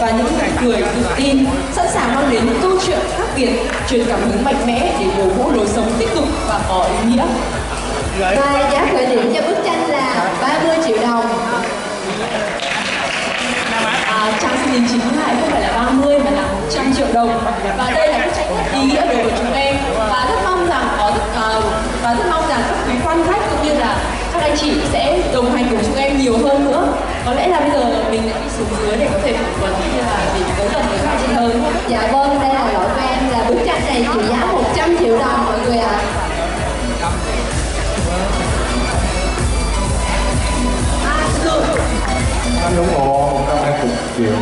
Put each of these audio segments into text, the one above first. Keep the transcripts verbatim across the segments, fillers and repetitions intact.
và những nụ cười tự tin, sẵn sàng mang đến những câu chuyện khác biệt, truyền cảm hứng mạnh mẽ để cổ vũ lối sống tích cực và có ý nghĩa. Và giá khởi điểm cho bức tranh là ba mươi triệu đồng. À, Trang xin đính chính lại, không phải là ba mươi mà là một trăm triệu đồng. Và đây là bức tranh rất ý nghĩa đối với chúng em, và rất mong rằng có rất, uh, và rất mong rằng các quý quan khách cũng như là các anh chị sẽ đồng hành cùng chúng em nhiều hơn nữa. Có lẽ là bây giờ mình sẽ đi xuống dưới để có thể phỏng vấn cũng như là để tới gần với các anh chị hơn. Dạ vâng, đây là lỗi của em, là bức tranh này trị giá một trăm triệu đồng mọi người ạ. À. Anh ủng hộ một trăm hai mươi triệu.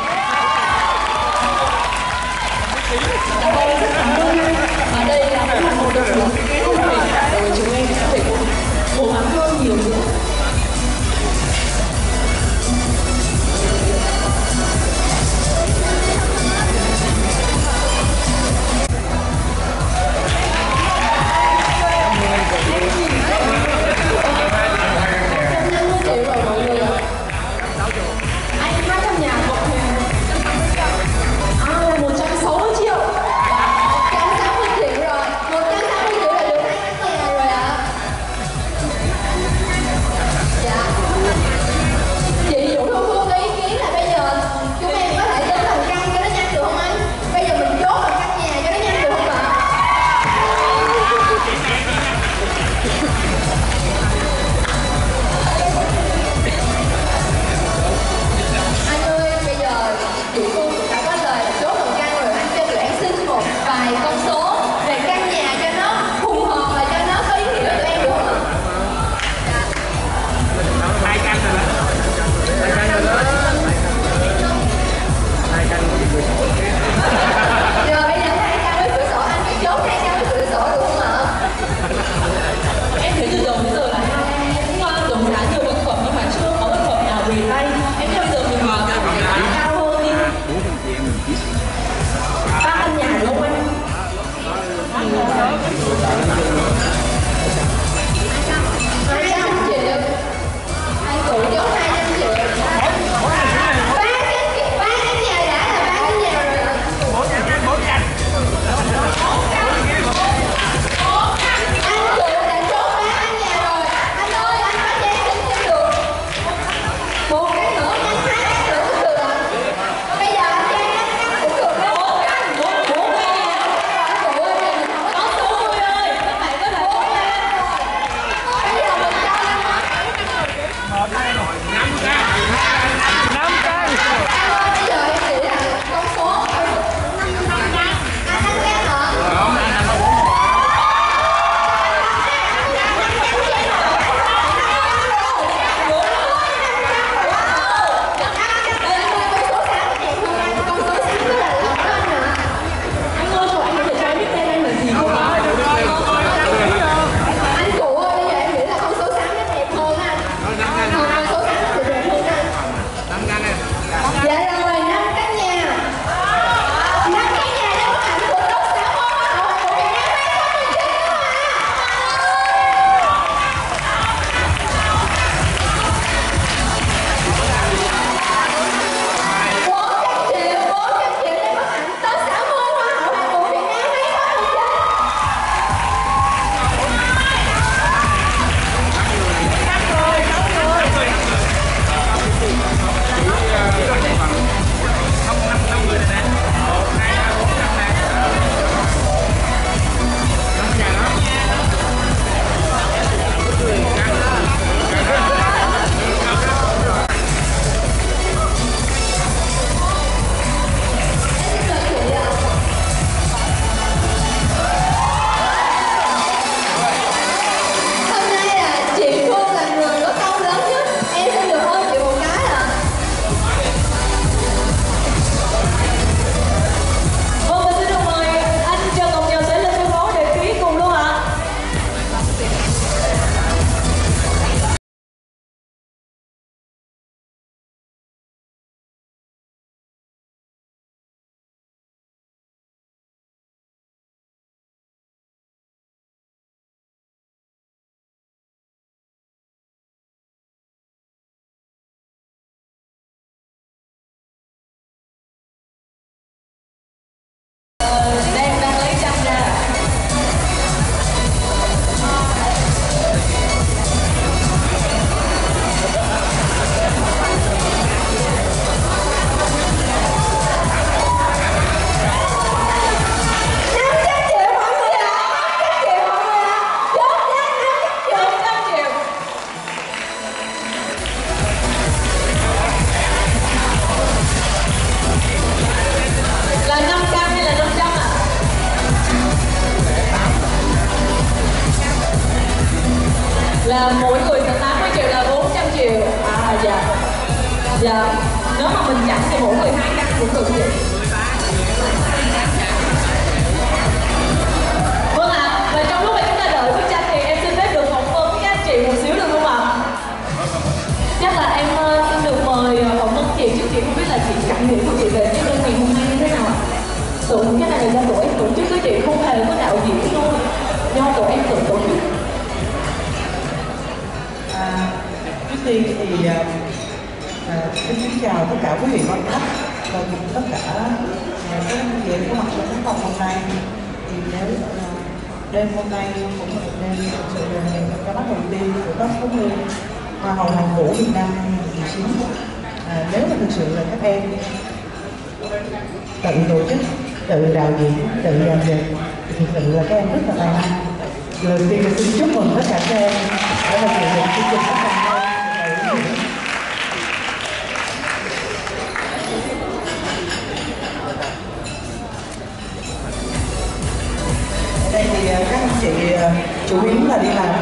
Dạ vâng, rất cảm ơn anh. Và đây là một động lực không thể đối với chúng em sẽ phải cố gắng hơn nhiều nữa. Một, hai, Nếu mà mình chặn thì mỗi người hai căn cũng được chị. Vâng ạ, à, và trong lúc mà chúng ta đợi bức tranh thì em xin phép được phỏng vấn với các anh chị một xíu được không ạ? Chắc là em uh, xin được mời phỏng vấn chị, chứ chị không biết là chị cảm nghĩ của chị về cái đơn ngày hôm nay như thế nào ạ? Tưởng cái này là do tụi em tổ chức với chị, không hề có đạo diễn luôn, do tụi em tự tổ chức. À, trước tiên thì à, à, xin kính chào tất cả quý vị quan khách và cùng tất cả à, các anh chị có mặt trong cái phòng hôm nay. Thì nếu à, đêm hôm nay cũng là một đêm thực sự là ngày ra mắt đầu tiên của các phóng viên Hoa hậu Hoàn Vũ Việt Nam hai không một chín. À, nếu mà thực sự là các em tự tổ chức, tự đạo diễn, tự dàn dựng thì thực sự là các em rất là tài năng. Lời tiên là xin chúc mừng tất cả các em đã thực hiện được chương trình rất thành công. Ở đây thì các anh chị chủ yếu là đi làm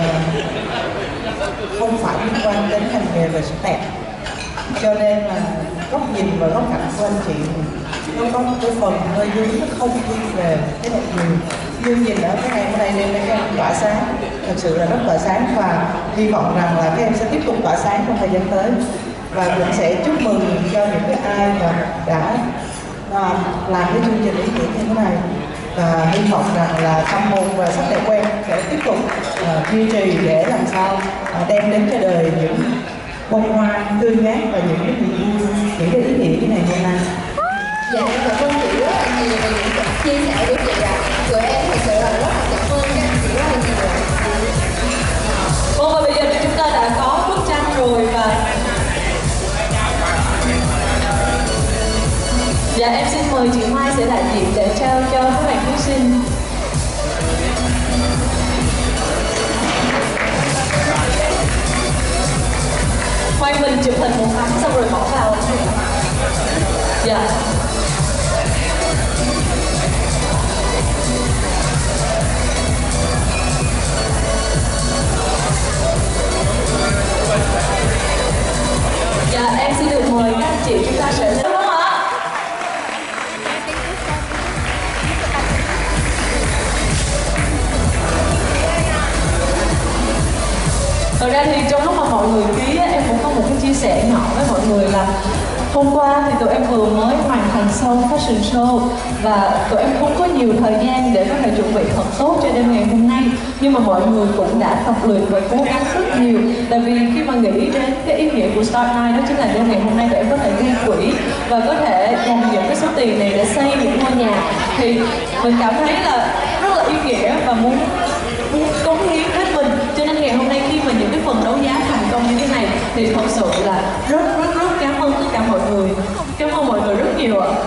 không phải liên quan đến ngành nghề về sắc đẹp, cho nên là góc nhìn và góc cạnh của anh chị nó có một cái phần hơi hướng nó không đi về cái đẹp nhiều. Như nhìn ở cái ngày hôm nay nên các em tỏa sáng, thật sự là rất tỏa sáng, và hy vọng rằng là các em sẽ tiếp tục tỏa sáng trong thời gian tới, và cũng sẽ chúc mừng cho những cái ai mà đã à, làm cái chương trình ý nghĩa như thế này, và hy vọng rằng là tâm hồn và sắc đẹp của em sẽ tiếp tục uh, duy trì để làm sao uh, đem đến cho đời những bông hoa tươi mát và những cái niềm vui, những cái ý nghĩa như này hôm nay. Dạ, em cảm ơn chị rất là nhiều về những chia sẻ của chị ạ. Tụi em thật sự là rất là cảm ơn các anh chị rất là nhiều. Vâng, và bây giờ thì chúng ta đã có bức tranh rồi, và dạ em xin mời chị Mai sẽ đại diện để trao cho các bạn thí sinh. Khoan mình chụp hình một tấm xong rồi bỏ vào. Dạ. Dạ em xin được mời các anh chị, chúng ta sẽ lên. Đúng không ạ? Thật ra thì trong lúc mà mọi người ký em cũng có một cái chia sẻ nhỏ với mọi người là hôm qua thì tụi em vừa mới hoàn thành xong fashion show, và tụi em không có nhiều thời gian để có thể chuẩn bị thật tốt cho đêm ngày hôm nay, nhưng mà mọi người cũng đã tập luyện và cố gắng rất nhiều. Tại vì khi mà nghĩ đến cái ý nghĩa của Star Night, đó chính là đêm ngày hôm nay tụi em có thể gây quỹ và có thể dành những cái số tiền này để xây những ngôi nhà, thì mình cảm thấy là rất là ý nghĩa và muốn muốn cống hiến hết mình. Cho nên ngày hôm nay khi mà những cái phần đấu giá thành công như thế này thì thật sự là rất rất rất cảm ơn tất cả mọi người, cảm ơn mọi người rất nhiều ạ.